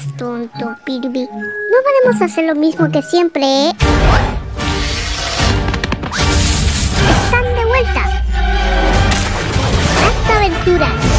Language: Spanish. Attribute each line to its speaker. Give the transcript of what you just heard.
Speaker 1: tonto, Pirbi. No podemos hacer lo mismo que siempre, ¿eh? Están de vuelta. Hasta aventuras.